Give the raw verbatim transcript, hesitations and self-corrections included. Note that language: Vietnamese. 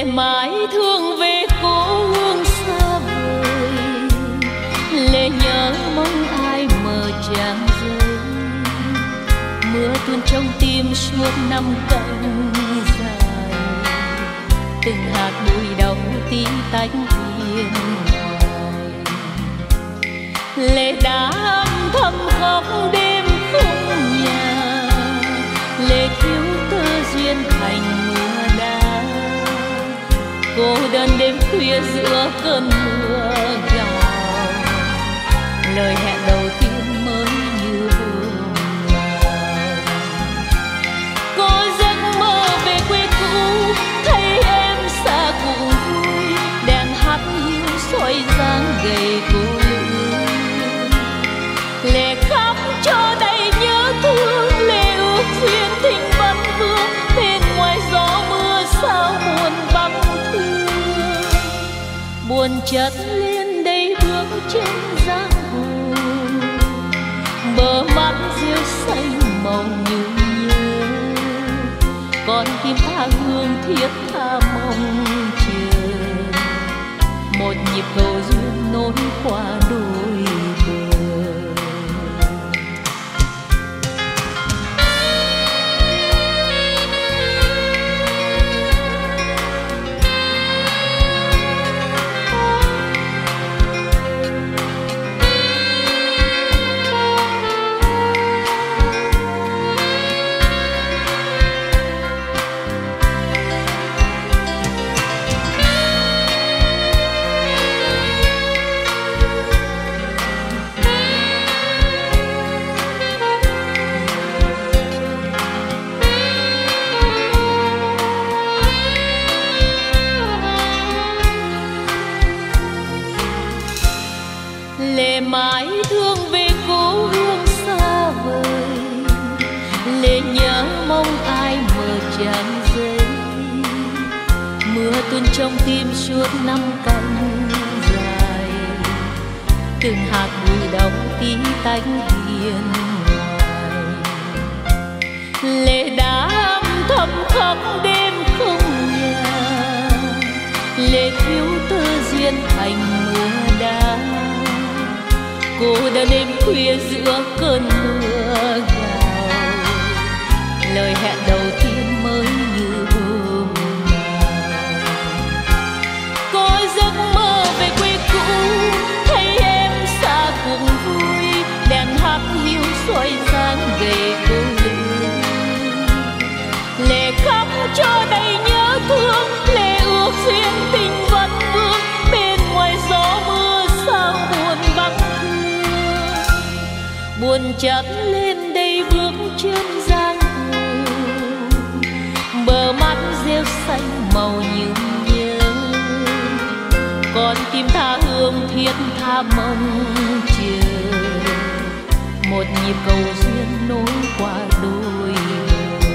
mãi thương về cố hương xa vời, lệ nhớ mong ai mờ tràng rơi. Mưa tuôn trong tim suốt năm cánh dài, từng hạt bụi đau tí tách hiền hoài. Lệ đã âm thầm khóc đêm không nhà, lệ thiếu tơ duyên thành mưa đá. Cô đơn đêm khuya giữa cơn mưa gào, lời hẹn đầu tiên mới như hôm nào. Có giấc mơ về quê cũ, thấy em xa cùng vui, đèn hắt hiu soi dáng gầy cô lữ. Lệ khóc cho đầy nhớ thương, lệ ước duyên tình vẫn vương, bên ngoài gió mưa sao buồn vắng thương. Buồn chất lên đây bước trên giang hồ, bờ mắt rêu xanh màu nhung nhớ. Con tim tha hương thiết tha mong chờ, một nhịp cầu duyên nối qua đôi bờ. Lệ mãi thương về cố hương xa vời, lệ nhớ mong ai mờ tràng rơi. Mưa tuôn trong tim suốt năm cánh dài, từng hạt bụi đau tí tách hiền hoài. Lệ đã âm thầm khóc đêm không nhà, lệ thiếu tơ duyên thành mưa đá. Cô đơn đêm khuya giữa cơn mưa gào, lời hẹn đầu tiên mới như hôm nào. Có giấc mơ về quê cũ, thấy em xa cùng vui, đèn hắt hiu soi dáng gầy cô lữ. Lệ khóc cho đầy nhớ thương, lệ ước duyên tình vẫn vương, bên ngoài gió mưa sao buồn vắng. Buồn chợt lên đây bước trên giang hồ, bờ mắt rêu xanh màu nhung nhớ. Con tim tha hương thiết tha mong chờ, một nhịp cầu duyên nối qua đôi bờ.